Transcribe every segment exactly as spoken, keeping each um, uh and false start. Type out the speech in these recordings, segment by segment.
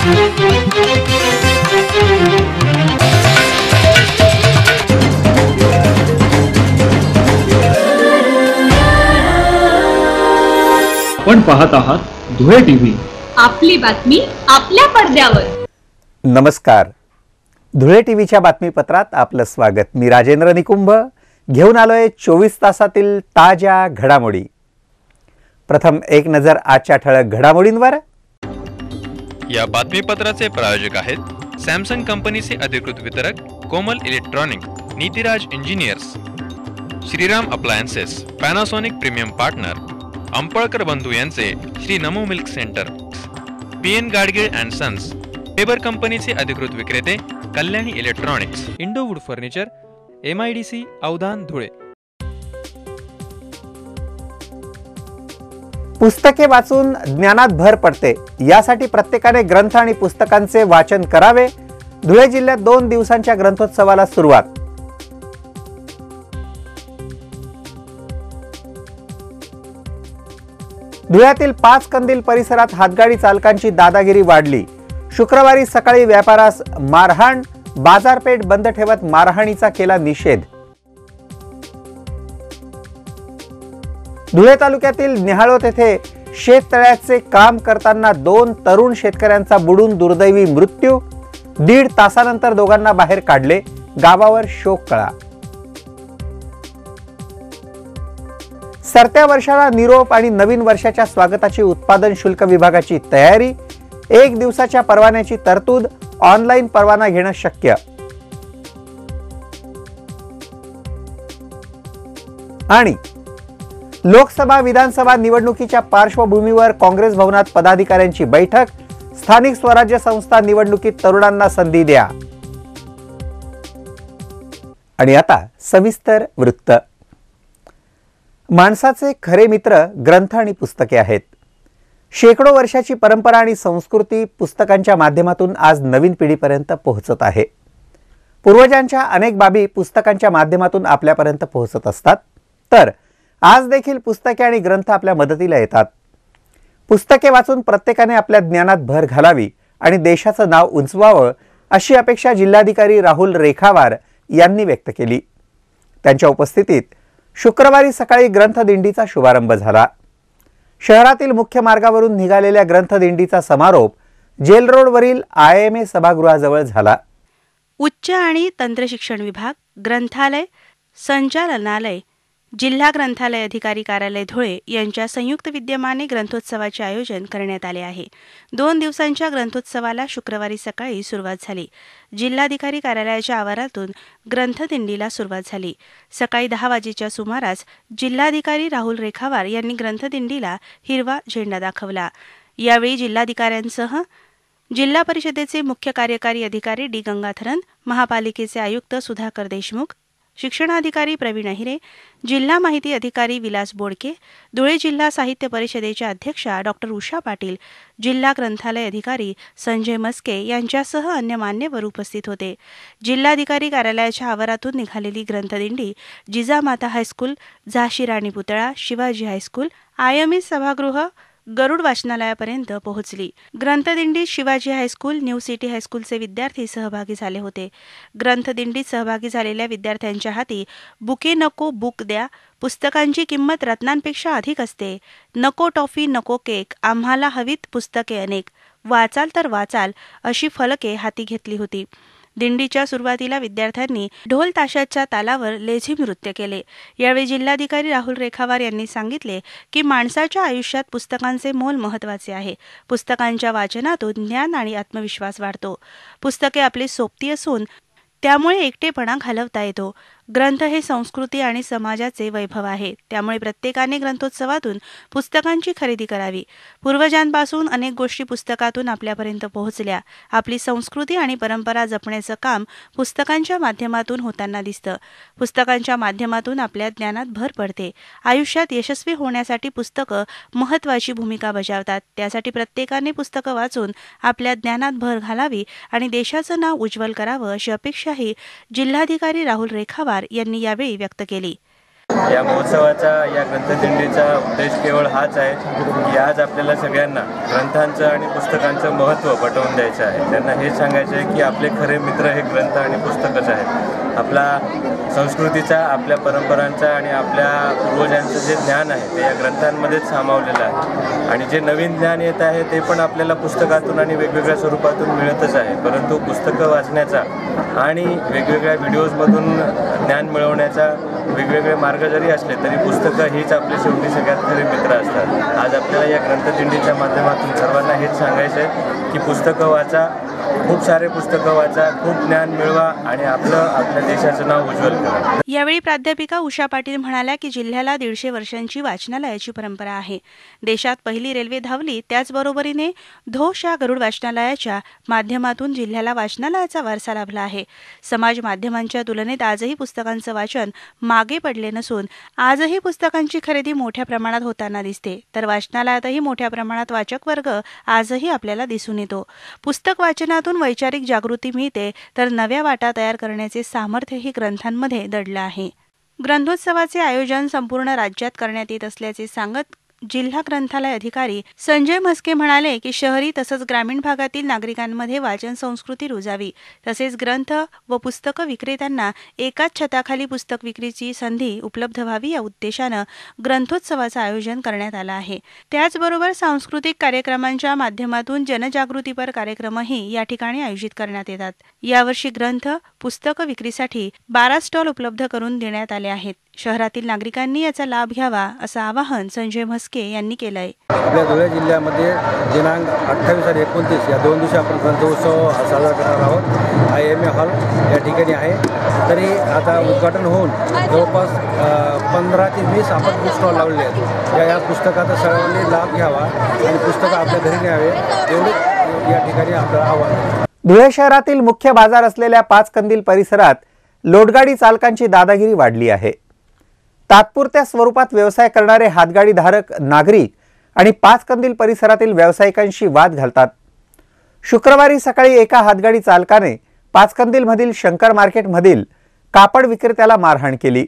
आपण पाहत आहात धुळे टीव्ही, आपली बातमी आपल्या पडद्यावर. नमस्कार. धुळे टीव्हीच्या बातमीपत्रात आपलं स्वागत. मी राजेंद्र निकुंभ घेऊन आलोय चोवीस तासातील ताज्या घडामोडी. प्रथम एक नजर आजच्या ठळक घडामोडींवर. या बातमीपत्राचे प्रायोजक आहेत सॅमसंग कंपनीचे अधिकृत वितरक Komal electronic, Nitiraj engineers, Shriram appliances, Panasonic premium partner, Ampalkar बंधू यांचे Shri Namo milk centre, P N Gadgil and sons, Faber कंपनीचे अधिकृत विक्रेते Kalyani electronics, Indo wood furniture, M I D C Avdhan Dhule. पुस्तके वाचून ज्ञानात भर पडते, यासाठी प्रत्येकाने ग्रंथ आणि पुस्तकांचे वाचन करावे. धुळे जिल्ह्यात दोन दिवसांच्या ग्रंथोत्सवाला सुरुवात. धुळ्यातील पाच कंदील परिसरात हातगाडी चालकांची दादागिरी वाढली. शुक्रवारी सकाळी व्यापारास मारहाण, बाजारपेठ बंद ठेवत मारहाणीचा केला निषेध. धुळे तालुक्यातील निहाळोत येथे शेततळ्याचे काम करताना दोन तरुण शेतकऱ्यांचा बुडून दुर्दैवी मृत्यू. दीड तासानंतर दोघांना बाहेर काढले. गावावर शोककळा. सरत्या वर्षाला निरोप आणि नवीन वर्षाच्या स्वागताची उत्पादन शुल्क विभागाची तयारी. एक दिवसाच्या परवान्याची तरतूद. ऑनलाईन परवाना घेणं शक्य. आणि लोकसभा विधानसभा निवडणुकीच्या पार्श्वभूमीवर काँग्रेस भवनात पदाधिकाऱ्यांची बैठक. स्थानिक स्वराज्य संस्था निवडणुकीत तरुणांना संधी द्या. आणि आता सविस्तर वृत्त. माणसाचे खरे मित्र ग्रंथ आणि पुस्तके आहेत. शेकडो वर्षाची परंपरा आणि संस्कृती पुस्तकांच्या माध्यमातून आज नवीन पिढीपर्यंत पोहोचत आहे. पूर्वजांच्या अनेक बाबी पुस्तकांच्या माध्यमातून आपल्यापर्यंत पोहोचत असतात, तर आज देखील पुस्तके आणि ग्रंथ आपल्या मदतीला येतात. पुस्तके वाचून प्रत्येकाने आपल्या ज्ञानात भर घालावी आणि देशाचं नाव उंचवावं, अशी अपेक्षा जिल्हाधिकारी राहुल रेखावार यांनी व्यक्त केली. त्यांच्या उपस्थितीत शुक्रवारी सकाळी ग्रंथदिंडीचा शुभारंभ झाला. शहरातील मुख्य मार्गावरून निघालेल्या ग्रंथदिंडीचा समारोप जेल रोडवरील आय एम ए सभागृहाजवळ झाला. उच्च आणि तंत्रशिक्षण विभाग, ग्रंथालय संचालनालय, जिल्हा ग्रंथालय अधिकारी कार्यालय धुळे यांच्या संयुक्त विद्यमाने ग्रंथोत्सवाचे आयोजन करण्यात आले आहे. दोन दिवसांच्या ग्रंथोत्सवाला शुक्रवारी सकाळी सुरुवात झाली. जिल्हाधिकारी कार्यालयाच्या आवारातून ग्रंथदिंडीला सुरुवात झाली. सकाळी दहा वाजेच्या सुमारास जिल्हाधिकारी राहुल रेखावार यांनी ग्रंथदिंडीला हिरवा झेंडा दाखवला. यावेळी जिल्हाधिकाऱ्यांसह जिल्हा परिषदेचे मुख्य कार्यकारी अधिकारी डी गंगाधरन, महापालिकेचे आयुक्त सुधाकर देशमुख, शिक्षणाधिकारी प्रवीण अहिरे, जिल्हा माहिती अधिकारी विलास बोडके, धुळे जिल्हा साहित्य परिषदेच्या अध्यक्षा डॉक्टर उषा पाटील, जिल्हा ग्रंथालय अधिकारी संजय मस्के यांच्यासह अन्य मान्यवर उपस्थित होते. जिल्हाधिकारी कार्यालयाच्या आवारातून निघालेली ग्रंथदिंडी जिजामाता हायस्कूल, झाशी राणी पुतळा, Shivaji high school, I M A सभागृह, गरुड वाचनालयापर्यंत पोहोचली. ग्रंथदिंडीत शिवाजी हायस्कूल, न्यू सिटी हायस्कूलचे विद्यार्थी सहभागी झाले होते. ग्रंथदिंडीत सहभागी झालेल्या विद्यार्थ्यांच्या हाती बुके नको बुक द्या, पुस्तकांची किंमत रत्नांपेक्षा अधिक असते, नको टॉफी नको केक, आम्हाला हवीत पुस्तके अनेक, वाचाल तर वाचाल अशी फलके हाती घेतली होती. दिंडीच्या सुरुवातीला विद्यार्थ्यांनी ढोल ताशाच्या तालावर लेझी नृत्य केले. यावेळी जिल्हाधिकारी राहुल रेखावार यांनी सांगितले की माणसाच्या आयुष्यात पुस्तकांचे मोल महत्त्वाचे आहे. पुस्तकांच्या वाचनातून ज्ञान आणि आत्मविश्वास वाढतो. पुस्तके आपली सोबती असून त्यामुळे एकटेपणा घालवता येतो. ग्रंथ हे संस्कृती आणि समाजाचे वैभव आहे. त्यामुळे प्रत्येकाने ग्रंथोत्सवातून पुस्तकांची खरेदी करावी. पूर्वजांपासून अनेक गोष्टी पुस्तकातून आपल्यापर्यंत पोहोचल्या. आपली संस्कृती आणि परंपरा जपण्याचं काम पुस्तकांच्या माध्यमातून होताना दिसतं. पुस्तकांच्या माध्यमातून आपल्या ज्ञानात भर पडते. आयुष्यात यशस्वी होण्यासाठी पुस्तकं महत्त्वाची भूमिका बजावतात. त्यासाठी प्रत्येकाने पुस्तकं वाचून आपल्या ज्ञानात भर घालावी आणि देशाचं नाव उज्ज्वल करावं, अशी अपेक्षाही जिल्हाधिकारी राहुल रेखावार यांनी यावेळी व्यक्त केली. या महोत्सवाचा, या ग्रंथदिंडीचा उद्देश केवळ हाच आहे की आज आपल्याला सगळ्यांना ग्रंथांचं आणि पुस्तकांचं महत्त्व पटवून द्यायचं आहे. त्यांना हे सांगायचं आहे की आपले खरे मित्र हे ग्रंथ आणि पुस्तकच आहेत. आपला संस्कृतीचा, आपल्या परंपरांचा आणि आपल्या पूर्वजांचं जे ज्ञान आहे ते या ग्रंथांमध्येच सामावलेलं आहे. आणि जे नवीन ज्ञान येत आहे ते पण आपल्याला पुस्तकातून आणि वेगवेगळ्या स्वरूपातून मिळतच आहे. परंतु पुस्तकं वाचण्याचा आणि वेगवेगळ्या व्हिडिओजमधून ज्ञान मिळवण्याचा वेगवेगळे मार्ग जरी असले तरी पुस्तकं हीच आपले शेवटी सगळ्यात खरे मित्र असतात. आज आपल्याला या ग्रंथदिंडीच्या माध्यमातून सर्वांना हेच सांगायचं आहे की पुस्तकं वाचा, खूप सारे पुस्तकं वाचा, खूप ज्ञान मिळवा आणि आपलं आपल्या देशाचं नाव उज्ज्वल करा. यावेळी प्राध्यापिका उषा पाटील म्हणाल्या की जिल्ह्याला दीडशे वर्षांची वाचनालयाची परंपरा आहे. देशात पहिली रेल्वे धावली त्याचबरोबरीने धोष या गरुड वाचनालयाच्या माध्यमातून जिल्ह्याला वाचनालयाचा वारसा लाभला आहे. समाज माध्यमांच्या तुलनेत आजही पुस्तकांचं वाचन मागे पडले नसून आजही पुस्तकांची खरेदी मोठ्या प्रमाणात होताना दिसते, तर वाचनालयातही मोठ्या प्रमाणात वाचक वर्ग आजही आपल्याला दिसून येतो. पुस्तक वाचनातून वैचारिक जागृती मिळते, तर नव्या वाटा तयार करण्याचे सामर्थ्यही ग्रंथांमध्ये दडलं आहे. ग्रंथोत्सवाचे आयोजन संपूर्ण राज्यात करण्यात येत असल्याचे सांगत जिल्हा ग्रंथालय अधिकारी संजय म्हस्के म्हणाले की शहरी तसंच ग्रामीण भागातील नागरिकांमध्ये वाचन संस्कृती रुजावी, तसेच ग्रंथ व पुस्तकं विक्रेत्यांना एकाच छताखाली पुस्तक विक्रीची संधी उपलब्ध व्हावी या उद्देशानं ग्रंथोत्सवाचं आयोजन करण्यात आलं आहे. त्याचबरोबर सांस्कृतिक कार्यक्रमांच्या माध्यमातून जनजागृतीपर कार्यक्रमही या ठिकाणी आयोजित करण्यात येतात. यावर्षी ग्रंथ पुस्तकं विक्रीसाठी बारा स्टॉल उपलब्ध करून देण्यात आले आहेत. शहरातील नागरिकांनी याचा लाभ घ्यावा असं आवाहन संजय म्हस्के यांनी केलंय. आपल्या धुळे जिल्ह्यामध्ये दिनांक अठ्ठावीस आणि एकोणतीस या दोन दिवशी आपण ग्रंथोत्सव साजरा करणार आहोत. आय एम ए हॉल या ठिकाणी आहे. तरी आता उद्घाटन होऊन जवळपास पंधरा ते वीस आपण बुक स्टॉल लावलेले आहेत. या या पुस्तकाचा सर्वांनी लाभ घ्यावा आणि पुस्तकं आपल्या घरी न्यावे एवढे या ठिकाणी आपलं आव्हान आहे. धुळे शहरातील मुख्य बाजार असलेल्या पाच कंदील परिसरात लोटगाडी चालकांची दादागिरी वाढली आहे. तात्पुरत्या स्वरूपात व्यवसाय करणारे हातगाडी धारक नागरिक आणि पाच कंदील परिसरातील व्यावसायिकांशी वाद घालतात. शुक्रवारी सकाळी एका हातगाडी चालकाने पाच कंदीलमधील शंकर मार्केटमधील कापड विक्रेत्याला मारहाण केली.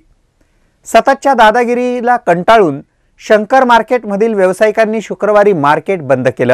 सततच्या दादागिरीला कंटाळून शंकर मार्केटमधील व्यावसायिकांनी शुक्रवारी मार्केट बंद केलं.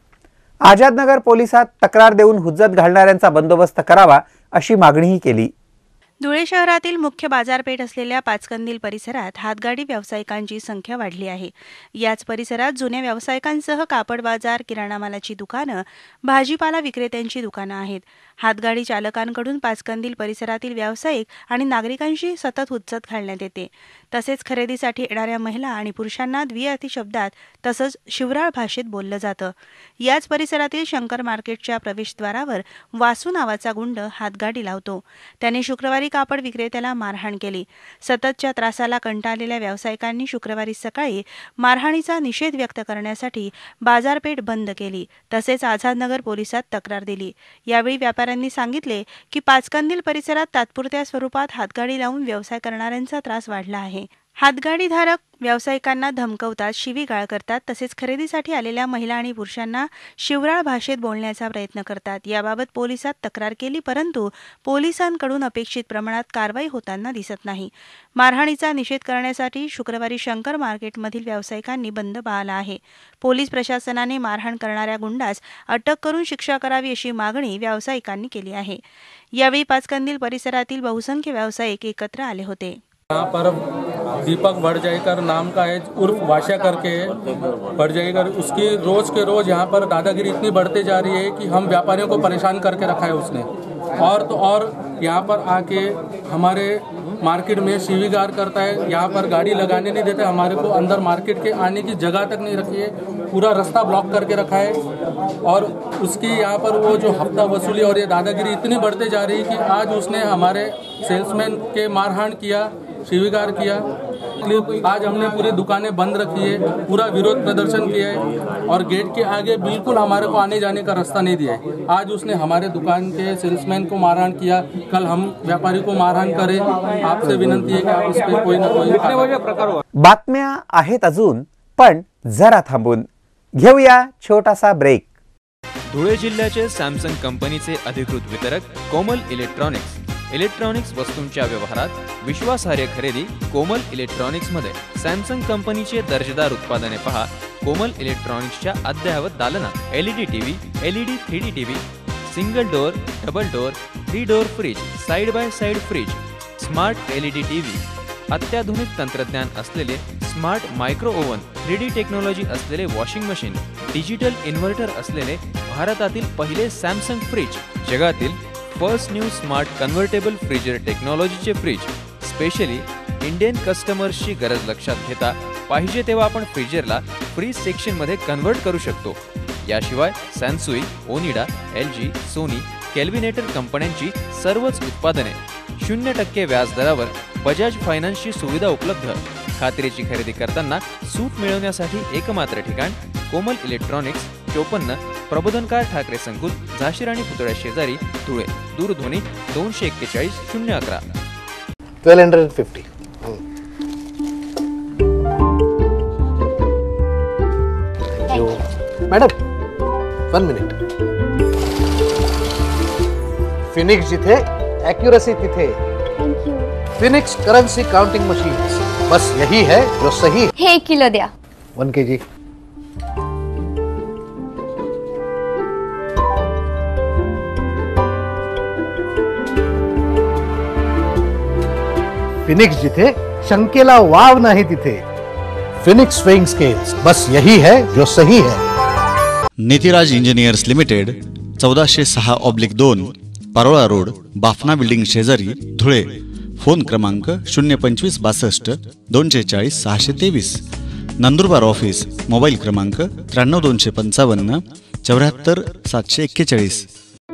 आझादनगर पोलिसात तक्रार देऊन हुज्जत घालणाऱ्यांचा बंदोबस्त करावा अशी मागणीही केली. धुळे शहरातील मुख्य बाजारपेठ असलेल्या पाचकंदील परिसरात हातगाडी व्यावसायिकांची संख्या वाढली आहे. याच परिसरात जुन्या व्यावसायिकांसह कापड बाजार, किराणा मालाची दुकानं, भाजीपाला विक्रेत्यांची दुकानं आहेत. हातगाडी चालकांकडून पाचकंदील परिसरातील व्यावसायिक आणि नागरिकांशी सतत हुज्जत घालण्यात येते. तसेच खरेदीसाठी येणाऱ्या महिला आणि पुरुषांना द्विअर्थी शब्दात तसंच शिवराळ भाषेत बोललं जातं. याच परिसरातील शंकर मार्केटच्या प्रवेशद्वारावर वासू नावाचा गुंड हातगाडी लावतो. त्याने शुक्रवारी कापड विक्रेत्याला मारहाण केली. सततच्या त्रासाला कंटाळलेल्या व्यावसायिकांनी शुक्रवारी सकाळी मारहाणीचा निषेध व्यक्त करण्यासाठी बाजारपेठ बंद केली. तसेच आझादनगर पोलिसात तक्रार दिली. यावेळी व्यापाऱ्यांनी सांगितले की पाचकंदील परिसरात तात्पुरत्या स्वरूपात हातगाडी लावून व्यवसाय करणाऱ्यांचा त्रास वाढला आहे. हातगाडीधारक व्यावसायिकांना धमकवतात, शिवीगाळ करतात, तसेच खरेदीसाठी आलेल्या महिला आणि पुरुषांना शिवराळ भाषेत बोलण्याचा प्रयत्न करतात. याबाबत पोलिसात तक्रार केली, परंतु पोलिसांकडून अपेक्षित प्रमाणात कारवाई होताना दिसत नाही. मारहाणीचा निषेध करण्यासाठी शुक्रवारी शंकर मार्केटमधील व्यावसायिकांनी बंद पाळला आहे. पोलीस प्रशासनाने मारहाण करणाऱ्या गुंडास अटक करून शिक्षा करावी अशी मागणी व्यावसायिकांनी केली आहे. यावेळी पाचकंदील परिसरातील बहुसंख्य व्यावसायिक एकत्र आले होते. यहाँ पर दीपक भड़जाईकर नाम का है, उर्फ वाशा करके है भड़जाईकर। उसकी रोज के रोज यहाँ पर दादागिरी इतनी बढ़ते जा रही है कि हम व्यापारियों को परेशान करके रखा है उसने। और तो और यहाँ पर आके हमारे मार्केट में शिवीगार करता है, यहाँ पर गाड़ी लगाने नहीं देते, हमारे को अंदर मार्केट के आने की जगह तक नहीं रखी है, पूरा रास्ता ब्लॉक करके रखा है। और उसकी यहाँ पर वो जो हफ्ता वसूली और ये दादागिरी इतनी बढ़ते जा रही है कि आज उसने हमारे सेल्समैन के मारहाण किया, शिवीगार किया। आज हमने पूरी दुकानें बंद रखी है, पूरा विरोध प्रदर्शन किया है और गेट के आगे बिल्कुल हमारे को आने जाने का रास्ता नहीं दिया है। आज उसने हमारे दुकान के सेल्समैन को मारहाण किया, कल हम व्यापारी को मारहाण करें। आपसे विनंती है कि आप इस पे कोई ना कोई बातम्या आहेत अजून, पण जरा थांबून घेऊया छोटासा ब्रेक। धुळे जिल्ह्याचे सॅमसंग कंपनीचे अधिकृत वितरक कोमल इलेक्ट्रॉनिक्स इलेक्ट्रॉनिक्स वस्तूंच्या व्यवहारात विश्वासार्ह खरेदी कोमल इलेक्ट्रॉनिक्समध्ये. सॅमसंग कंपनीचे दर्जेदार उत्पादने पहा कोमल इलेक्ट्रॉनिक्सच्या अद्ययावत दालनात. LED TV, LED three D TV, single door, double door, three door fridge, side by side fridge, smart LED TV, अत्याधुनिक तंत्रज्ञान असलेले smart micro oven, three D technology असलेले वॉशिंग मशीन, डिजिटल इन्व्हर्टर असलेले भारतातील पहिले सॅमसंग फ्रीज, जगातील first new smart convertible freezer टेक्नॉलॉजीचे fridge. Specially Indian कस्टमर्सची गरज लक्षात घेता पाहिजे तेव्हा आपण फ्रीजरला फ्रीज सेक्शनमध्ये कन्व्हर्ट करू शकतो. याशिवाय Sansui, Onida, L G, Sony, Kelvinator कंपन्यांची सर्वच उत्पादने शून्य टक्के व्याजदरावर बजाज फायनान्सची सुविधा उपलब्ध. खात्रीची खरेदी करताना सूट मिळवण्यासाठी एकमात्र ठिकाण कोमल इलेक्ट्रॉनिक्स, चोपन्न प्रबोधनकार ठाकरे संकुल, झाशीर आणि पुतळ्या शेजारी, धुळे. दूरध्वनी दोनशे एक्केचाळीस शून्य अकरा. Twelve hundred fifty. Madam one minute. Phoenix जिथे एक्युरेसी तिथे. फिनिक्स करेंसी काउंटिंग मशीन्स, बस यही है जो सही है. हे एक किलो द्या. वन के जी. फिनिक्स जिथे शंकेला वाव नाही तिथे. फिनिक्स स्विंग स्केल्स, बस यही है जो सही है. नीतिराज इंजिनियर्स लिमिटेड, चौदाशे सहा ऑब्लिक दोन, पारोळा रोड, बाफना बिल्डिंग शेजारी, धुळे. फोन क्रमांक शून्य पंचवीस बासष्ट दोनशे चाळीस सहाशे तेवीस. नंदुरबार ऑफिस, मोबाईल क्रमांक त्र्याण्णव दोनशे पंचावन्न चौऱ्याहत्तर सातशे एक्केचाळीस.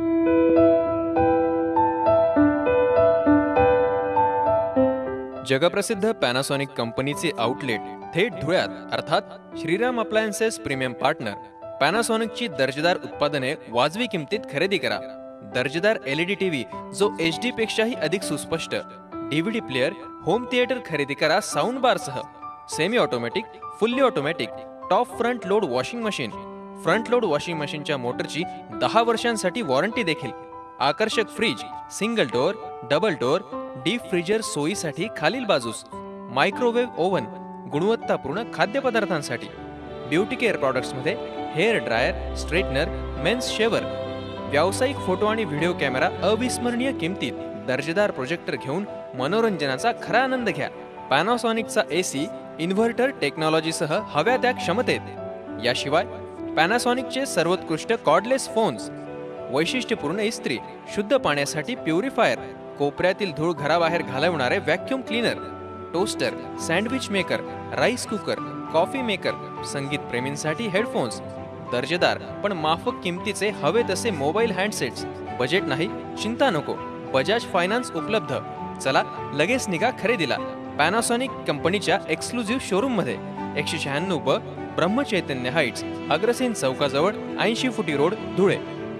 जगप्रसिद्ध पॅनासॉनिक कंपनीचे आउटलेट थेट धुळ्यात, अर्थात श्रीराम अप्लायन्सेस प्रीमियम पार्टनर. पॅनासॉनिकची दर्जेदार उत्पादने वाजवी किमतीत खरेदी करा. दर्जेदार एलईडी टीव्ही जो एच डी पेक्षाही अधिक सुस्पष्ट, डीव्हीडी प्लेअर, होम थिएटर खरेदी करा साऊंड बार सह. Semi automatic, fully automatic, top front load washing machine. Front load washing मशीनच्या मोटरची दहा वर्षांसाठी वॉरंटी देखील. आकर्षक fridge, single door, double door, deep freezer सोयीसाठी खालील बाजूस. मायक्रोवेव्ह ओव्हन, गुणवत्तापूर्ण खाद्यपदार्थांसाठी. ब्युटी केअर प्रॉडक्ट्समध्ये hair dryer, straightener, men's shaver. व्यावसायिक फोटो आणि व्हिडिओ कॅमेरा अविस्मरणीय किमतीत. दर्जेदार प्रोजेक्टर घेऊन मनोरंजनाचा खरा आनंद घ्या. पॅनासॉनिकचा एसी इन्व्हर्टर टेक्नॉलॉजीसह हव्या त्या क्षमतेत. याशिवाय पॅनासॉनिकचे सर्वोत्कृष्ट कॉर्डलेस फोन्स, वैशिष्ट्यपूर्ण इस्त्री, शुद्ध पाण्यासाठी प्युरिफायर, कोपऱ्यातील धूळ घराबाहेर घालवणारे vacuum cleaner, toaster, sandwich maker, rice cooker, coffee maker, संगीत प्रेमींसाठी हेडफोन्स. दर्जेदार पण माफक किमतीचे हवे तसे मोबाईल हँडसेट्स. बजेट नाही, चिंता नको, बजाज फायनान्स उपलब्ध. चला लगेच निघा खरेदीला. पॅनासॉनिक कंपनीच्या एक्सक्लुझिव्ह शोरूम मध्ये, एकशे शहाण्णव ब ब्रह्मचैतन्य हाइट्स, अग्रसेन चौकाजवळ, ऐंशी फुटी रोड, धुळे.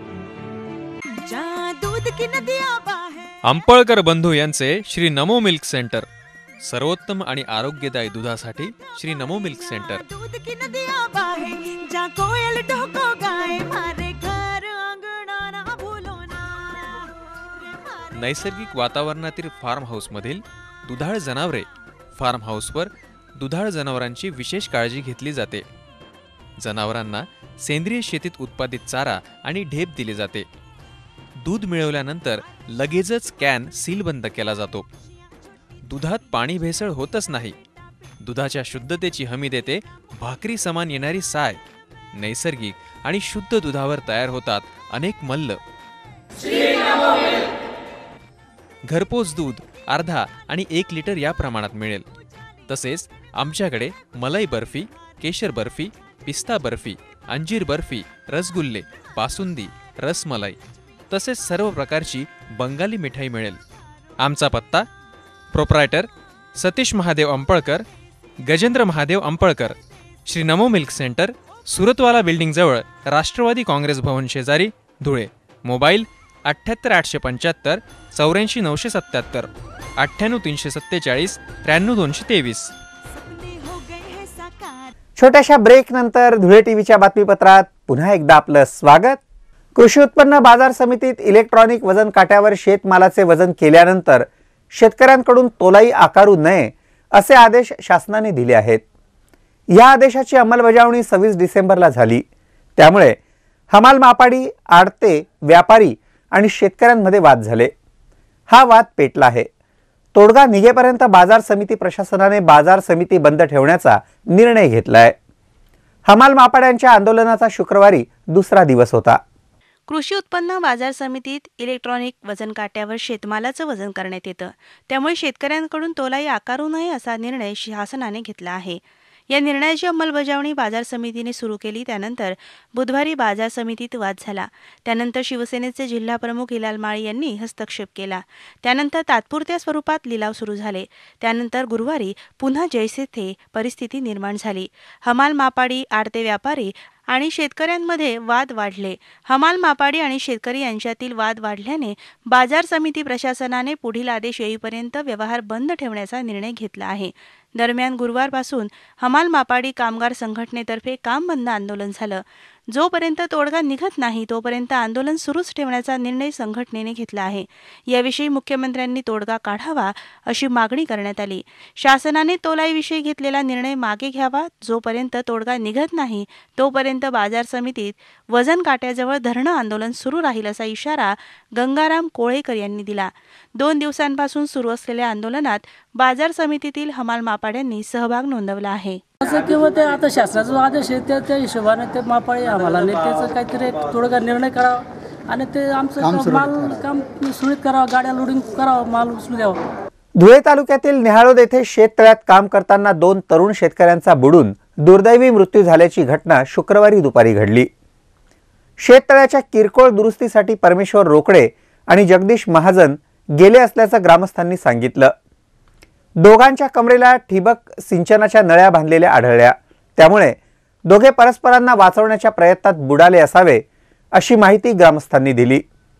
अंपळकर बंधू यांचे श्री नमो मिल्क सेंटर. सर्वोत्तम आणि आरोग्यदायी दुधासाठी श्री नमो मिल्क सेंटर. नैसर्गिक वातावरणातील फार्म हाऊस मधील दुधाळ जनावरे. फार्म हाऊसवर दुधाळ जनावरांची विशेष काळजी घेतली जाते. जनावरांना सेंद्रिय शेतीत उत्पादित चारा आणि ढेप दिले जाते. दूध मिळवल्यानंतर लगेचच कॅन सीलबंद केला जातो. दुधात पाणी भेसळ होतच नाही. दुधाच्या शुद्धतेची हमी देते भाकरी समान येणारी साय. नैसर्गिक आणि शुद्ध दुधावर तयार होतात अनेक मल्ल. घरपोच दूध अर्धा आणि एक लिटर या प्रमाणात मिळेल. तसेच आमच्याकडे मलाई बर्फी, केशर बर्फी, पिस्ता बर्फी, अंजीर बर्फी, रसगुल्ले, बासुंदी, रसमलाई तसेच सर्व प्रकारची बंगाली मिठाई मिळेल. आमचा पत्ता proprietor Satish Mahadev Ampalkar, Gajendra Mahadev Ampalkar, Shri Namo milk centre, Suratwala building जवळ, राष्ट्रवादी काँग्रेस भवन शेजारी, धुळे. मोबाईल अठ्ठ्याहत्तर आठशे पंच्याहत्तर चौऱ्याऐंशी नऊशे सत्त्याहत्तर, अठ्ठ्याण्णव तीनशे सत्तेचाळीस त्र्याण्णव दोनशे तेवीस. छोट्याशा ब्रेक नंतर धुळे टीव्हीच्या बातमीपत्रात पुन्हा एकदा आपलं स्वागत. कृषी उत्पन्न बाजार समितीत इलेक्ट्रॉनिक वजन काट्यावर शेतमालाचे वजन केल्यानंतर शेतकऱ्यांकडून तोलाई आकारू नये असे आदेश शासनाने दिले आहेत. या आदेशाची अंमलबजावणी सव्वीस डिसेंबरला झाली. त्यामुळे हमाल मापाडी, आडते, व्यापारी आणि शेतकऱ्यांमध्ये वाद झाले. हा वाद पेटला आहे. तोडगा निघेपर्यंत बाजार समिती प्रशासनाने बाजार समिती बंद ठेवण्याचा निर्णय घेतलाय. हमाल मापाड्यांच्या आंदोलनाचा शुक्रवारी दुसरा दिवस होता. कृषी उत्पन्न बाजार समितीत इलेक्ट्रॉनिक वजन काट्यावर शेतमालाचं वजन करण्यात येतं. त्यामुळे शेतकऱ्यांकडून तोलाई आकारू नये असा निर्णय शासनाने घेतला आहे. या निर्णयाची अंमलबजावणी बाजार समितीने सुरू केली. त्यानंतर बुधवारी बाजार समितीत वाद झाला. त्यानंतर शिवसेनेचे जिल्हा प्रमुख हिलाल माळी यांनी हस्तक्षेप केला. त्यानंतर तात्पुरत्या स्वरूपात लिलाव सुरू झाले. त्यानंतर गुरुवारी पुन्हा जैसे थे परिस्थिती निर्माण झाली. हमाल मापाडी, आडते व्यापारी आणि शेतकऱ्यांमध्ये वाद वाढले. हमाल मापाडी आणि शेतकरी यांच्यातील वाद वाढल्याने बाजार समिती प्रशासनाने पुढील आदेश येईपर्यंत व्यवहार बंद ठेवण्याचा निर्णय घेतला आहे. दरम्यान गुरुवारपासून हमाल मापाडी कामगार संघटनेतर्फे काम बंद आंदोलन झालं. जोपर्यंत तोडगा निघत नाही तोपर्यंत आंदोलन सुरूच ठेवण्याचा निर्णय संघटनेने घेतला आहे. याविषयी मुख्यमंत्र्यांनी तोडगा काढावा अशी मागणी करण्यात आली. शासनाने तोलाईविषयी घेतलेला निर्णय मागे घ्यावा. जोपर्यंत तोडगा निघत नाही तोपर्यंत बाजार समितीत वजन काट्याजवळ धरणं आंदोलन सुरू राहील असा इशारा गंगाराम कोळेकर यांनी दिला. दोन दिवसांपासून सुरू असलेल्या आंदोलनात बाजार समितीतील हमाल मापाड्यांनी सहभाग नोंदवला आहे. असं किंवा ते आता शासनाचा आदेश आहे त्या त्या हिशोबाने ते मापाडी आम्हाला त्याचं काहीतरी थोडं निर्णय करावा आणि ते आमचं माल काम सुरळीत करावं, गाड्या लोडिंग करावं, माल उचलू द्यावा. धुळे तालुक्यातील नेहाळोद येथे शेततळ्यात काम करताना दोन तरुण शेतकऱ्यांचा बुडून दुर्दैवी मृत्यू झाल्याची घटना शुक्रवारी दुपारी घडली. शेततळ्याच्या किरकोळ दुरुस्तीसाठी परमेश्वर रोकडे आणि जगदीश महाजन गेले असल्याचं ग्रामस्थांनी सांगितलं. दोघांच्या कमरेला ठिबक सिंचनाच्या नळ्या बांधलेल्या आढळल्या. त्यामुळे दोघे परस्परांना वाचवण्याच्या प्रयत्नात बुडाले असावे अशी माहिती ग्रामस्थांनी दिली.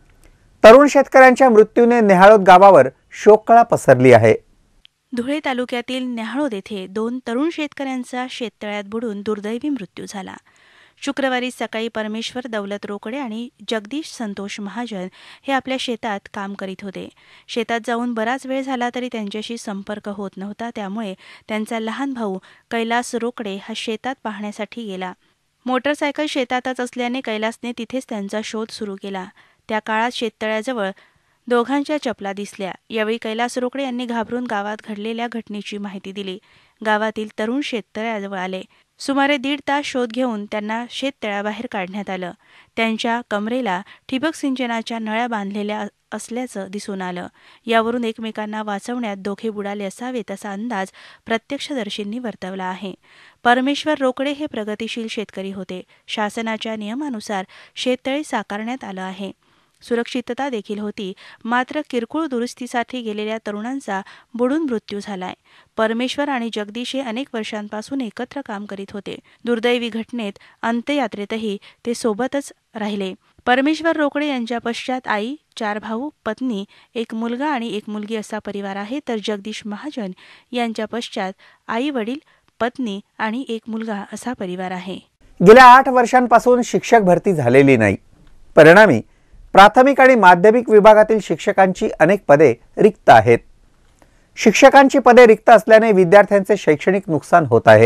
तरुण शेतकऱ्यांच्या मृत्यूने नेहाळोद गावावर शोककळा पसरली आहे. धुळे तालुक्यातील नेहाळोद येथे दोन तरुण शेतकऱ्यांचा शेततळ्यात बुडून दुर्दैवी मृत्यू झाला. शुक्रवारी सकाळी परमेश्वर दौलत रोकडे आणि जगदीश संतोष महाजन हे आपल्या शेतात काम करीत होते. शेतात जाऊन बराच वेळ झाला तरी त्यांच्याशी संपर्क होत नव्हता. त्यामुळे त्यांचा लहान भाऊ कैलास रोकडे हा शेतात पाहण्यासाठी गेला. मोटरसायकल शेतातच असल्याने कैलासने तिथेच त्यांचा शोध सुरू केला. त्या काळात शेततळ्याजवळ दोघांच्या चपला दिसल्या. यावेळी कैलास रोकडे यांनी घाबरून गावात घडलेल्या घटनेची माहिती दिली. गावातील तरुण शेततळ्याजवळ आले. सुमारे दीड तास शोध घेऊन त्यांना शेततळ्याबाहेर काढण्यात आलं. त्यांच्या कमरेला ठिबक सिंचनाच्या नळ्या बांधलेल्या असल्याचं दिसून आलं. यावरून एकमेकांना वाचवण्यात दोघे बुडाले असावेत असा अंदाज प्रत्यक्षदर्शींनी वर्तवला आहे. परमेश्वर रोकडे हे प्रगतिशील शेतकरी होते. शासनाच्या नियमानुसार शेततळे साकारण्यात आलं आहे. सुरक्षितता देखील होती. मात्र किरकोळ दुरुस्तीसाठी गेलेल्या तरुणांचा बुडून मृत्यू झालाय. परमेश्वर आणि जगदीश हे अनेक वर्षांपासून एकत्र काम करीत होते. दुर्दैवी घटनेत अंत्ययात्रेतही ते सोबतच राहिले. परमेश्वर रोकडे यांच्या पश्चात आई, चार भाऊ, पत्नी, एक मुलगा आणि एक मुलगी असा परिवार आहे. तर जगदीश महाजन यांच्या पश्चात आई, वडील, पत्नी आणि एक मुलगा असा परिवार आहे. गेल्या आठ वर्षांपासून शिक्षक भरती झालेली नाही. परिणामी प्राथमिक आणि माध्यमिक विभागातील शिक्षकांची अनेक पदे रिक्त आहेत. शिक्षकांची पदे रिक्त असल्याने विद्यार्थ्यांचे शैक्षणिक नुकसान होत आहे.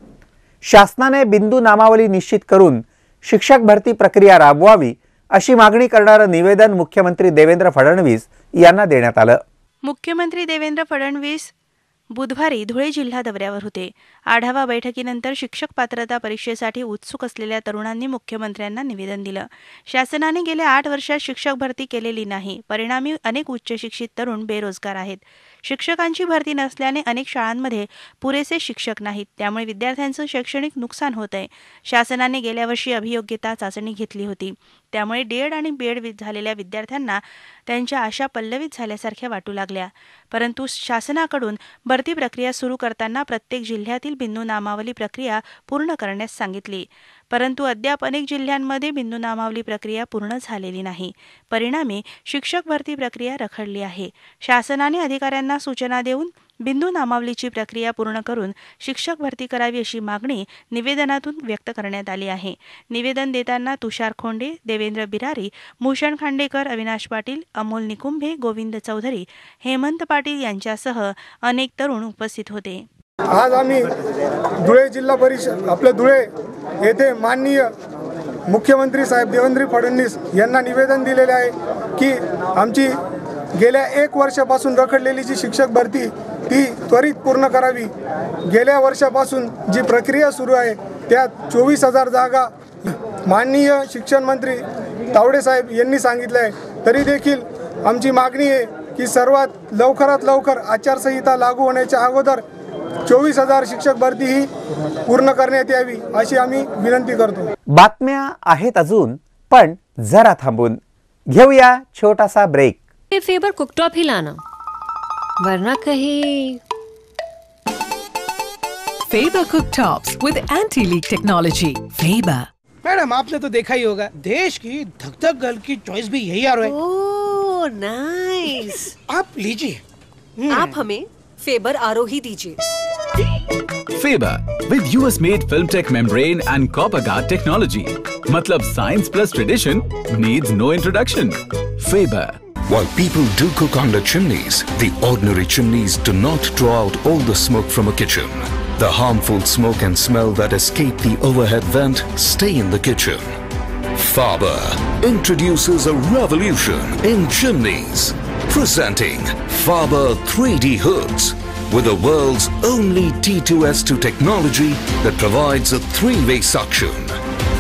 शासनाने बिंदू नामावली निश्चित करून शिक्षक भरती प्रक्रिया राबवावी अशी मागणी करणारं निवेदन मुख्यमंत्री देवेंद्र फडणवीस यांना देण्यात आलं. मुख्यमंत्री देवेंद्र फडणवीस बुधवारी धुळे जिल्हा दौऱ्यावर होते. आढावा बैठकीनंतर शिक्षक पात्रता परीक्षेसाठी उत्सुक असलेल्या तरुणांनी मुख्यमंत्र्यांना निवेदन दिलं. शासनाने गेल्या आठ वर्षात शिक्षक भरती केलेली नाही. परिणामी अनेक उच्च शिक्षित तरुण बेरोजगार आहेत. शिक्षकांची भरती नसल्याने अनेक शाळांमध्ये पुरेसे शिक्षक नाहीत. त्यामुळे विद्यार्थ्यांचं शैक्षणिक नुकसान होत आहे. शासनाने गेल्या वर्षी अभियोग्यता चाचणी घेतली होती. त्यामुळे डीएड आणि बीएड झालेल्या विद्यार्थ्यांना त्यांच्या आशा पल्लवित झाल्यासारख्या वाटू लागल्या. परंतु शासनाकडून भरती प्रक्रिया सुरू करताना प्रत्येक जिल्ह्यातील बिंदू नामावली प्रक्रिया पूर्ण करण्यास सांगितली. परंतु अद्याप अनेक जिल्ह्यांमध्ये बिंदू नामावली प्रक्रिया पूर्ण झालेली नाही. परिणामी शिक्षक भरती प्रक्रिया रखडली आहे. शासनाने अधिकाऱ्यांना सूचना देऊन बिंदू नामावलीची प्रक्रिया पूर्ण करून शिक्षक भरती करावी अशी मागणी निवेदनातून व्यक्त करण्यात आली आहे. निवेदन देताना तुषार खोंडे, देवेंद्र बिरारी, भूषण खांडेकर, अविनाश पाटील, अमोल निकुंभे, गोविंद चौधरी, हेमंत पाटील यांच्यासह अनेक तरुण उपस्थित होते. आज आम्ही धुळे जिल्हा परिषद आपल्या धुळे येथे माननीय मुख्यमंत्री साहेब देवेंद्र फडणवीस यांना निवेदन दिलेले आहे की आमची गेल्या एक वर्षापासून रखडलेली जी शिक्षक भरती ती त्वरित पूर्ण करावी. गेल्या वर्षापासून जी प्रक्रिया सुरू आहे त्यात चोवीस हजार जागा माननीय शिक्षण मंत्री तावडे साहेब यांनी सांगितलं आहे. तरी देखील आमची मागणी आहे की सर्वात लवकरात लवकर आचारसंहिता लागू होण्याच्या अगोदर चोवीस हजार शिक्षक भरती ही पूर्ण करण्यात यावी अशी आम्ही विनंती करतो. बातम्या आहेत अजून, पण जरा थांबून घेऊया छोटासा ब्रेक. ये फेबर कुकटॉप ही लाना, वरना कहीं Faber cooktops with anti leak technology. Faber madam, आपने तो देखा ही होगा, देश की धक धक गर्ल की चॉइस भी यही आ रहा है. Oh nice. आप लीजिए. आप हमें फेबर आरोही दीजिए. Faber with U S made film tech membrane and copper guard technology. मतलब science plus tradition needs no introduction. Faber. While people do cook on the chimneys, the ordinary chimneys do not draw out all the smoke from a kitchen. The harmful smoke and smell that escape the overhead vent stay in the kitchen. Faber introduces a revolution in chimneys. Presenting Faber three D hoods with the world's only T two S two technology that provides a three-way suction.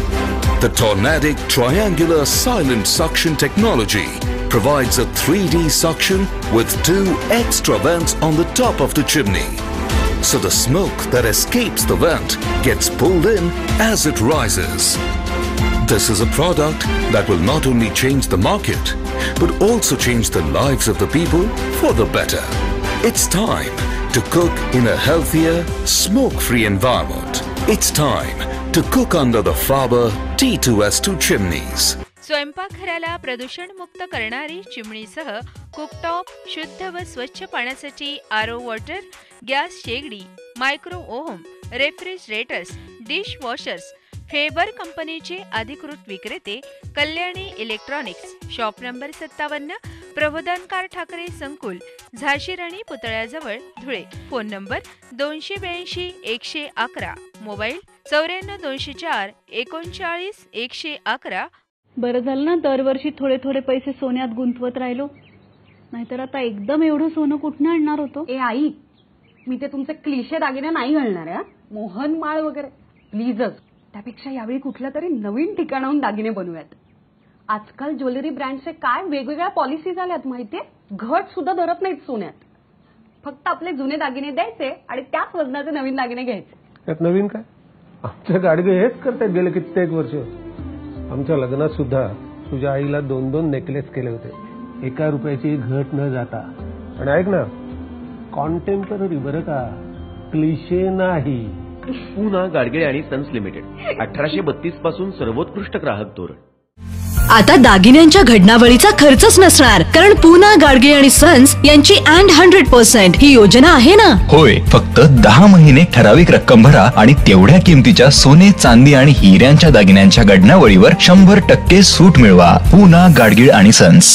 The Tornadic Triangular Silent Suction technology provides a three D suction with two extra vents on the top of the chimney. So the smoke that escapes the vent gets pulled in as it rises. This is a product that will not only change the market, but also change the lives of the people for the better. It's time to cook in a healthier, smoke-free environment. It's time to cook under the Faber T two S two chimneys. स्वयंपाकघराला प्रदूषण मुक्त करणारी चिमणीसह cooktop, शुद्ध व स्वच्छ पाण्यासाठी RO water, gas शेगडी, micro oven, refrigerators, dish washers. Faber कंपनीचे अधिकृत विक्रेते कल्याणी इलेक्ट्रॉनिक्स, शॉप नंबर सत्तावन्न, प्रबोधनकार ठाकरे संकुल, झाशी राणी पुतळ्याजवळ, धुळे. फोन नंबर दोनशे ब्याऐंशी एकशे अकरा, मोबाईल चौऱ्याण्णव दोनशे चार एकोणचाळीस एकशे अकरा. बरं झालं ना दरवर्षी थोडे थोडे पैसे सोन्यात गुंतवत राहिलो, नाहीतर आता एकदम एवढं सोनं कुठनं आणणार होतो. ए आई, मी ते तुमचे क्लिशे दागिने नाही घालणार आहे. मोहन माळ वगैरे प्लीजच. त्यापेक्षा यावेळी कुठल्या तरी नवीन ठिकाणाहून दागिने बनवूयात. आजकाल ज्वेलरी ब्रँडचे काय वेगवेगळ्या पॉलिसी झाल्यात माहितीये. घट सुद्धा धरत नाहीत सोन्यात. फक्त आपले जुने दागिने द्यायचे आणि त्याच वजनाचे नवीन दागिने घ्यायचे. त्यात नवीन काय, आमच्या गाडगे हेच करतायत गेले कित्येक वर्ष. आमच्या लग्नात सुद्धा तुझ्या आईला दोन दोन नेकलेस केले होते, एका रुपयाची घट न जाता. आणि ऐक ना, कॉन्टेम्पररी बरं का, क्लिशे नाही. पुन्हा गाडगे आणि सन्स लिमिटेड, अठराशे बत्तीस पासून सर्वोत्कृष्ट ग्राहक धोरण. आता दागिन्यांच्या घडणावळीचा खर्चच नसणार, कारण पूना गाडगे आणि सन्स यांची अँड हंड्रेड पर्सेंट ही योजना आहे ना. होय, फक्त दहा महिने ठराविक रक्कम भरा आणि तेवढ्या किमतीच्या सोने, चांदी आणि हिऱ्यांच्या दागिन्यांच्या घडणावळीवर शंभर टक्के सूट मिळवा. पूना गाडगे आणि सन्स.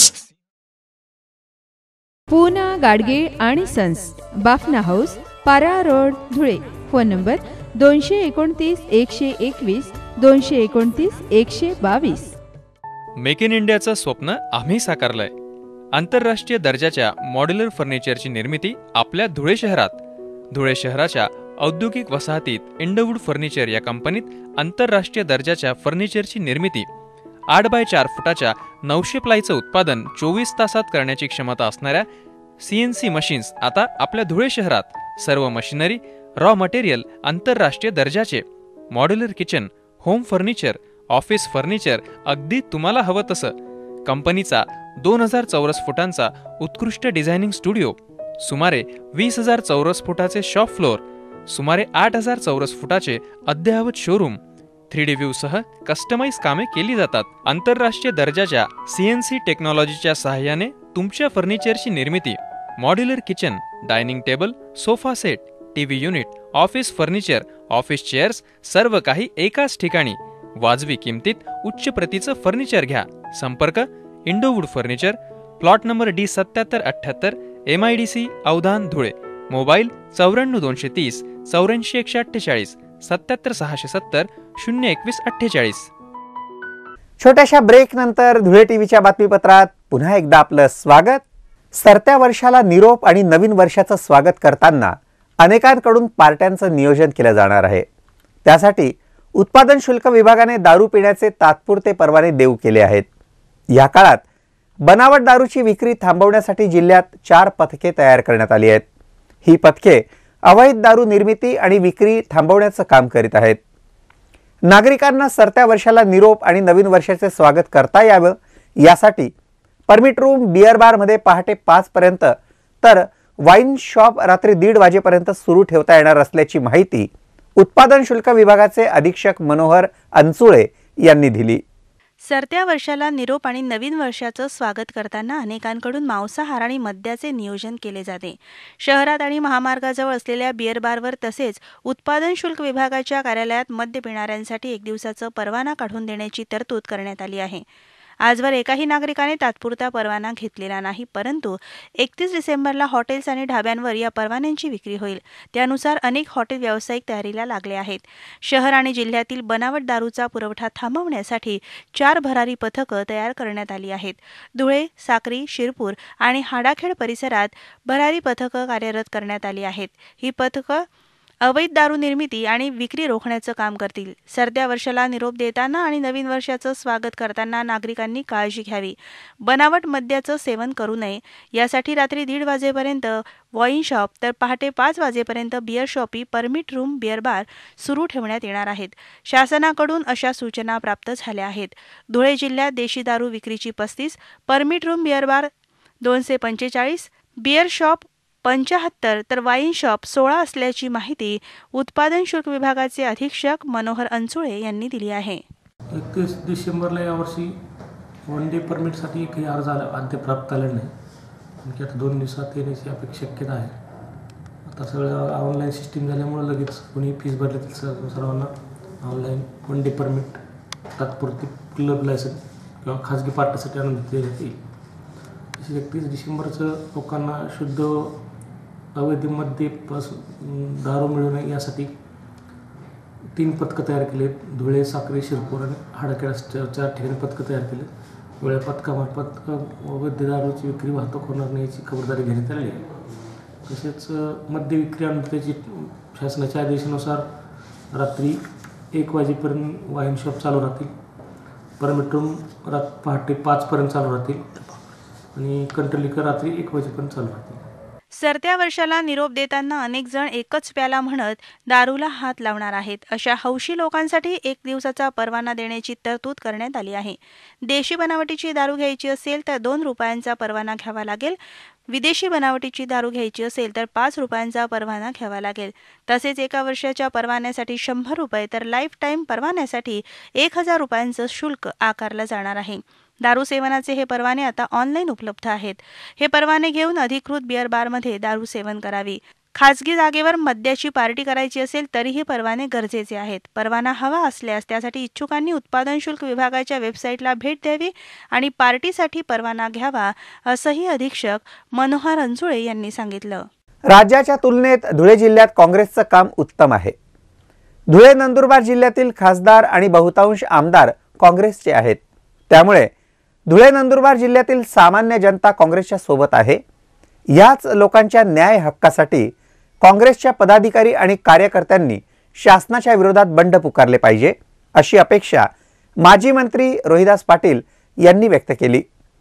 पूना गाडगे आणि sons, Bafna house, Para road, Dhule. Phone number दोनशे एकोणतीस एकशे एकवीस, दोनशे एकोणतीस एकशे बावीस. मेक इन इंडियाचं स्वप्न आम्ही साकारलंय. आंतरराष्ट्रीय दर्जाच्या मॉड्युलर फर्निचरची निर्मिती आपल्या धुळे शहरात. धुळे शहराच्या औद्योगिक वसाहतीत इंडवूड फर्निचर या कंपनीत आंतरराष्ट्रीय दर्जाच्या फर्निचरची निर्मिती. आठ बाय चार फुटाच्या नऊशे प्लायचं उत्पादन चोवीस तासात करण्याची क्षमता असणाऱ्या सीएनसी मशीन्स आता आपल्या धुळे शहरात. सर्व मशिनरी, रॉ मटेरियल आंतरराष्ट्रीय दर्जाचे. Modular kitchen, home furniture, office furniture अगदी तुम्हाला हवं तसं. कंपनीचा दोन हजार चौरस फुटांचा उत्कृष्ट डिझायनिंग स्टुडिओ, सुमारे वीस हजार चौरस फुटाचे शॉप फ्लोअर, सुमारे आठ हजार चौरस फुटाचे अद्ययावत शोरूम. थ्री डी व्ह्यू सह कस्टमाइज कामे केली जातात. आंतरराष्ट्रीय दर्जाच्या सीएनसी टेक्नॉलॉजीच्या सहाय्याने तुमच्या फर्निचरची निर्मिती. Modular kitchen, dining table, sofa set, TV unit, office furniture, office chairs सर्व काही एकाच ठिकाणी. वाजवी किमतीत उच्च प्रतीचं फर्निचर घ्या. संपर्क Indowood furniture, plot number D सत्याहत्तर अठ्ठ्याहत्तर, M I D C Avdhan Dhule. Mobile चौऱ्याण्णव दोनशे तीस चौऱ्याऐंशी एकशे अठ्ठेचाळीस, सत्याहत्तर सहाशे सत्तर शून्य एकवीस अठ्ठेचाळीस. छोट्याशा ब्रेक नंतर धुळे टीव्हीच्या बातमीपत्रात पुन्हा एकदा आपलं स्वागत. सरत्या वर्षाला निरोप आणि नवीन वर्षाचं स्वागत करताना अनेकांकडून पार्ट्यांचं नियोजन केलं जाणार आहे. त्यासाठी उत्पादन शुल्क विभागाने दारू पिण्याचे तात्पुरते परवाने देऊ केले आहेत. या काळात बनावट दारूची विक्री थांबवण्यासाठी जिल्ह्यात चार पथके तयार करण्यात आली आहेत. ही पथके अवैध दारू निर्मिती आणि विक्री थांबवण्याचं काम करीत आहेत. नागरिकांना सरत्या वर्षाला निरोप आणि नवीन वर्षाचे स्वागत करता यावं यासाठी परमिट रूम, बिअर बार मध्ये पहाटे पाच पर्यंत तर वाईन शॉप रात्री दीड वाजेपर्यंत सुरू ठेवता येणार असल्याची माहिती उत्पादन शुल्क विभागाचे अधीक्षक मनोहर अंचुळे यांनी दिली. सरत्या वर्षाला निरोप आणि नवीन वर्षाचं स्वागत करताना अनेकांकडून मांसाहार आणि मद्याचे नियोजन केले जाते. शहरात आणि महामार्गाजवळ असलेल्या बिअर बारवर तसेच उत्पादन शुल्क विभागाच्या कार्यालयात मद्य पिणाऱ्यांसाठी एक दिवसाचा परवाना काढून देण्याची तरतूद करण्यात आली आहे. आजवर एकाही नागरिकाने तात्पुरता परवाना घेतलेला नाही, परंतु एकतीस डिसेंबरला हॉटेल्स आणि ढाब्यांवर या परवान्यांची विक्री होईल. त्यानुसार अनेक हॉटेल व्यावसायिक तयारीला लागले आहेत. शहर आणि जिल्ह्यातील बनावट दारूचा पुरवठा थांबवण्यासाठी चार भरारी पथकं तयार करण्यात आली आहेत. धुळे, साक्री, शिरपूर आणि हाडाखेड परिसरात भरारी पथकं कार्यरत करण्यात आली आहेत. ही पथकं अवैध दारू निर्मिती आणि विक्री रोखण्याचं काम करतील. सरत्या वर्षाला निरोप देताना आणि नवीन वर्षाचं स्वागत करताना नागरिकांनी काळजी घ्यावी. बनावट मद्याचं सेवन करू नये. यासाठी रात्री दीड वाजेपर्यंत वाईन शॉप तर पहाटे पाच वाजेपर्यंत beer shoppe, permit room, beer bar सुरू ठेवण्यात येणार आहेत. शासनाकडून अशा सूचना प्राप्त झाल्या आहेत. धुळे जिल्ह्यात देशी दारू विक्रीची पस्तीस, परमिट रूम, बिअर बार दोनशे पंचेचाळीस, बिअर शॉप पंचाहत्तर तर वाईन शॉप सोळा असल्याची माहिती उत्पादन शुल्क विभागाचे अधीक्षक मनोहर अंचुळे यांनी दिली आहे. एकतीस डिसेंबरला यावर्षी वन डे परमिटसाठी काही अर्ज आला अद्याप प्राप्त आला नाही. आणखी आता दोन दिवसात येण्याची अपेक्षा शक्यता आहे. आता सगळं ऑनलाईन सिस्टीम झाल्यामुळे लगेच कोणी फीस भरले तर सर्वांना ऑनलाईन वन डे परमिट तात्पुरती क्लब लायसन किंवा खाजगी पार्टीसाठी आणून देण्यात येईल. तसेच एकतीस डिसेंबरचं लोकांना शुद्ध अवैध मद्यपासून दारू मिळू नये यासाठी तीन पथकं तयार केली आहेत. धुळे, साक्री, शिरपूर आणि हाडाखेड चार ठिकाणी पथकं तयार केली. वेळा पथकामार्फत अवैध दारूची विक्री, वाहतूक होणार नाही याची खबरदारी घेण्यात आली आहे. तसेच मद्य विक्री आणि त्याची शासनाच्या आदेशानुसार रात्री एक वाजेपर्यंत वाईन शॉप चालू राहतील. परमिट रूम रात पहाटे पाचपर्यंत चालू राहतील आणि कंट्रोल लिकर रात्री एक वाजेपर्यंत चालू राहतील. सरत्या वर्षाला निरोप देताना अनेक जण एकच प्याला म्हणत दारूला हात लावणार आहेत. अशा हौशी लोकांसाठी एक दिवसाचा परवाना देण्याची तरतूद करण्यात आली आहे. देशी बनावटीची दारू घ्यायची असेल तर दोन रुपयांचा परवाना घ्यावा लागेल. विदेशी बनावटीची दारू घ्यायची असेल तर पाच रुपयांचा परवाना घ्यावा लागेल. तसेच एका वर्षाच्या परवान्यासाठी शंभर रुपये तर लाईफ टाईम परवान्यासाठी एक हजार रुपयांचं शुल्क आकारलं जाणार आहे. दारू सेवनाचे हे परवाने आता ऑनलाईन उपलब्ध आहेत. हे परवाने घेऊन अधिकृत बिअर बारमध्ये दारू सेवन करावी. खाजगी जागेवर मद्याची पार्टी करायची असेल तरीही परवाने गरजेचे आहेत. परवाना हवा असल्यास त्यासाठी इच्छुकांनी उत्पादन शुल्क विभागाच्या वेबसाईटला भेट द्यावी आणि पार्टीसाठी परवाना घ्यावा, असंही अधीक्षक मनोहर अंचुळे यांनी सांगितलं. राज्याच्या तुलनेत धुळे जिल्ह्यात काँग्रेसचं काम उत्तम आहे. धुळे नंदुरबार जिल्ह्यातील खासदार आणि बहुतांश आमदार काँग्रेसचे आहेत. त्यामुळे धुळे नंदुरबार जिल्ह्यातील सामान्य जनता काँग्रेसच्या सोबत आहे. याच लोकांच्या न्याय हक्कासाठी काँग्रेसच्या पदाधिकारी आणि कार्यकर्त्यांनी शासनाच्या विरोधात बंड पुकारले पाहिजे, अशी अपेक्षा माजी मंत्री रोहिदास पाटील यांनी व्यक्त केली.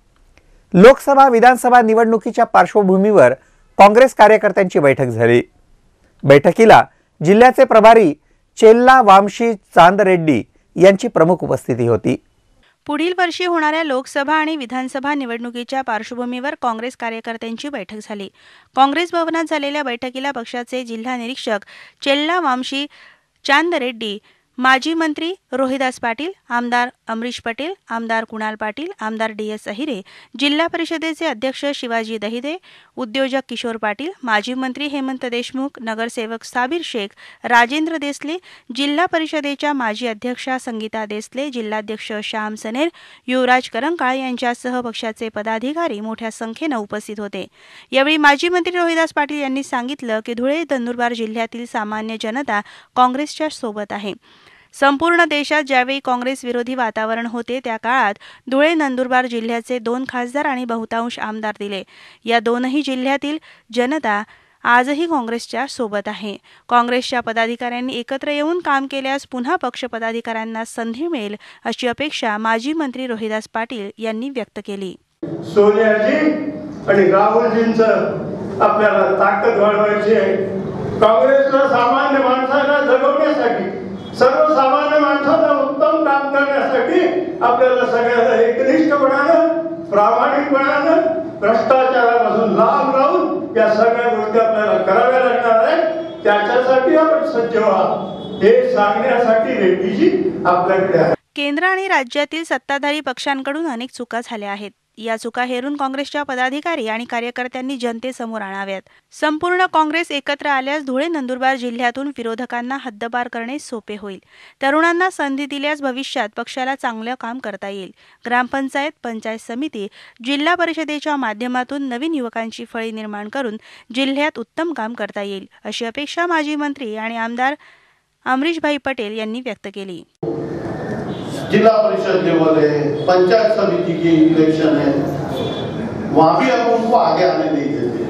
लोकसभा विधानसभा निवडणुकीच्या पार्श्वभूमीवर काँग्रेस कार्यकर्त्यांची बैठक झाली. बैठकीला जिल्ह्याचे प्रभारी चेल्ला वामशी चांद रेड्डी यांची प्रमुख उपस्थिती होती. पुढील वर्षी होणाऱ्या लोकसभा आणि विधानसभा निवडणुकीच्या पार्श्वभूमीवर काँग्रेस कार्यकर्त्यांची बैठक झाली. काँग्रेस भवनात झालेल्या बैठकीला पक्षाचे जिल्हा निरीक्षक चेल्ला वामशी चांद रेड्डी, माजी मंत्री रोहिदास पाटील, आमदार अमरीश पटेल, आमदार कुणाल पाटील, आमदार डी एस अहिरे, जिल्हा परिषदेचे अध्यक्ष शिवाजी दहिदे, उद्योजक किशोर पाटील, माजी मंत्री हेमंत देशमुख, नगरसेवक साबीर शेख, राजेंद्र देसले, जिल्हा परिषदेच्या माजी अध्यक्षा संगीता देसले, जिल्हाध्यक्ष श्याम सनेर, युवराज करंकाळ यांच्यासह पक्षाचे पदाधिकारी मोठ्या संख्येने उपस्थित होते. यावेळी माजी मंत्री रोहिदास पाटील यांनी सांगितलं की धुळे नंदुरबार जिल्ह्यातील सामान्य जनता काँग्रेसच्या सोबत आहे. संपूर्ण देशात ज्यावेळी काँग्रेस विरोधी वातावरण होते त्या काळात धुळे नंदुरबार जिल्ह्याचे दोन खासदार आणि बहुतांश आमदार दिले. या दोनही जिल्ह्यातील जनता आजही काँग्रेसच्या सोबत आहे. काँग्रेसच्या पदाधिकाऱ्यांनी एकत्र येऊन काम केल्यास पुन्हा पक्ष पदाधिकाऱ्यांना संधी मिळेल अशी अपेक्षा माजी मंत्री रोहिदास पाटील यांनी व्यक्त केली. सोनियाजी आणि राहुलजींचं आपल्याला ताकद वाढवायची आहे. काँग्रेसला सामान्य माणसाला जगवण्यासाठी, सर्वसामान्य माणसाला उत्तम काम करण्यासाठी आपल्याला सगळ्यांना एकनिष्ठपणानं, प्रामाणिकपणानं, भ्रष्टाचारापासून लांब राहून या सगळ्या गोष्टी आपल्याला कराव्या लागणार आहेत. त्याच्यासाठी आपण सज्ज व्हा हे सांगण्यासाठी रेड्डीजी आपल्याकडे आहे. केंद्र आणि राज्यातील सत्ताधारी पक्षांकडून अनेक चुका झाल्या आहेत. या चुका हेरून काँग्रेसच्या पदाधिकारी आणि कार्यकर्त्यांनी जनतेसमोर आणाव्यात. संपूर्ण काँग्रेस एकत्र आल्यास धुळे नंदुरबार जिल्ह्यातून विरोधकांना हद्दपार करणे सोपे होईल. तरुणांना संधी दिल्यास भविष्यात पक्षाला चांगलं काम करता येईल. ग्रामपंचायत, पंचायत समिती, जिल्हा परिषदेच्या माध्यमातून नवीन युवकांची फळी निर्माण करून जिल्ह्यात उत्तम काम करता येईल अशी अपेक्षा माजी मंत्री आणि आमदार अमरीशभाई पटेल यांनी व्यक्त केली. जिला परिषद लेवल है, पंचायत समिति की इलेक्शन है, वहां भी हम उनको आगे आने नहीं देते.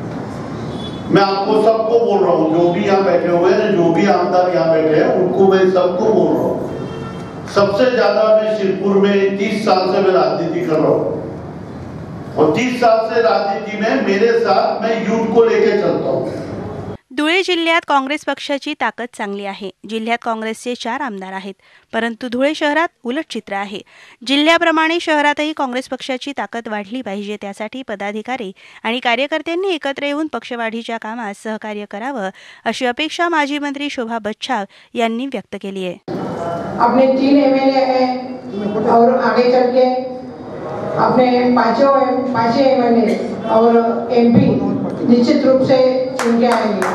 मैं आपको सबको बोल रहा हूँ, जो भी यहाँ बैठे हुए हैं, जो भी आमदार यहाँ बैठे हैं, उनको मैं सबको बोल रहा हूँ. सबसे ज्यादा मैं शिरपुर में तीस साल से मैं राजनीति कर रहा हूँ और तीस साल से राजनीति में मेरे साथ मैं यूथ को लेके चलता हूँ. धुळे जिल्ह्यात काँग्रेस पक्षाची ताकद चांगली आहे. जिल्ह्यात काँग्रेसचे चार आमदार आहेत, परंतु धुळे शहरात उलट चित्र आहे. जिल्ह्याप्रमाणे शहरातही काँग्रेस पक्षाची ताकद वाढली पाहिजे. त्यासाठी पदाधिकारी आणि कार्यकर्त्यांनी एकत्र येऊन पक्षवाढीच्या कामात सहकार्य करावं अशी अपेक्षा माजी मंत्री शोभा बच्छाव यांनी व्यक्त केली आहे. अपने तीन एमएलए हैं और आगे चल के अपने पांचों पांचों एमएलए और एमपी निश्चित रूप से चुन के आएंगे.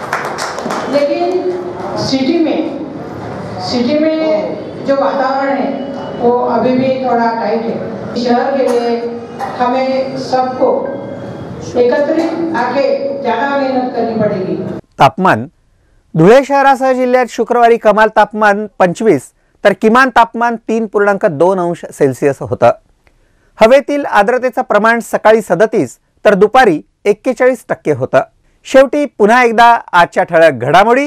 लेकिन सिटी में सिटी में जो वातावरण है वो अभी भी थोड़ा टाइट है. शहर के लिए हमें सबको एकत्रित आके ज़्यादा मेहनत करनी पड़ेगी. तापमान धुळे शहरासह जिल्ह्यात शुक्रवारी कमाल तापमान पंचवीस तर किमान तापमान तीन पूर्णांक दोन अंश सेल्सिअस होतं. हवेतील आर्द्रतेचं प्रमाण सकाळी सदतीस तर दुपारी एक्केचाळीस टक्के होतं. शेवटी पुन्हा एकदा आजच्या ठळक घडामोडी.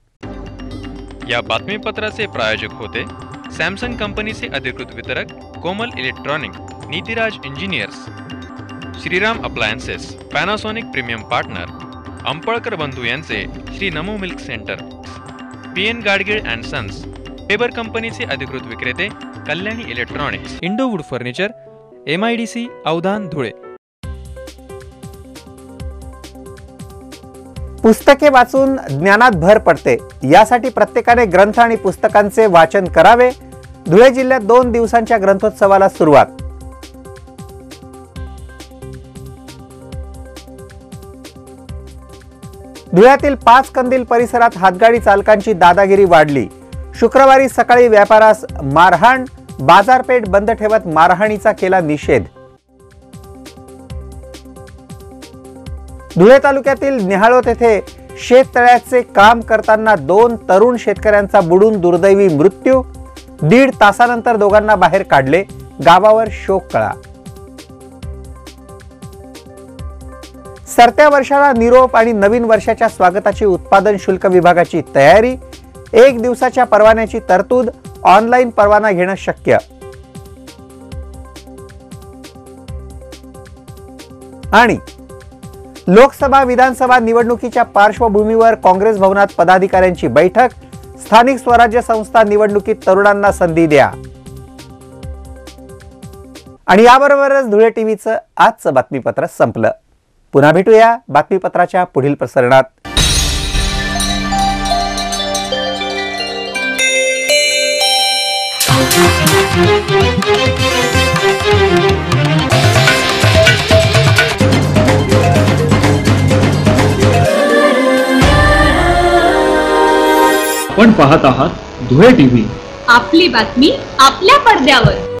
या बातमीपत्राचे प्रायोजक होते सॅमसंग कंपनीचे अधिकृत वितरक Komal electronic, Nitiraj engineers, Shriram appliances, Panasonic premium partner, Ampalkar बंधू यांचे Shri Namo milk centre, P N Gadgil and sons, Faber कंपनीचे अधिकृत विक्रेते Kalyani electronics, Indo wood furniture, M I D C Avdhan Dhule. पुस्तके वाचून ज्ञानात भर पडते, यासाठी प्रत्येकाने ग्रंथ आणि पुस्तकांचे वाचन करावे. धुळे जिल्ह्यात दोन दिवसांच्या ग्रंथोत्सवाला सुरुवात. धुळ्यातील पाच कंदील परिसरात हातगाडी चालकांची दादागिरी वाढली. शुक्रवारी सकाळी व्यापारास मारहाण, बाजारपेठ बंद ठेवत मारहाणीचा केला निषेध. धुळे तालुक्यातील निहाळोत येथे शेततळ्याचे काम करताना दोन तरुण शेतकऱ्यांचा बुडून दुर्दैवी मृत्यू. दीड तासानंतर दोघांना बाहेर काढले. गावावर शोककळा. सरत्या वर्षाला निरोप आणि नवीन वर्षाच्या स्वागताची उत्पादन शुल्क विभागाची तयारी. एक दिवसाच्या परवान्याची तरतूद. ऑनलाईन परवाना घेणं शक्य. आणि लोकसभा विधानसभा निवडणुकीच्या पार्श्वभूमीवर काँग्रेस भवनात पदाधिकाऱ्यांची बैठक. स्थानिक स्वराज्य संस्था निवडणुकीत तरुणांना संधी द्या. आणि याबरोबरच धुळे टीव्हीचं आजचं बातमीपत्र संपलं. पुन्हा भेटूया बातमीपत्राच्या पुढील प्रसारणात. आपण पाहत आहात धुळे टीव्ही, आपली बातमी आपल्या पडद्यावर.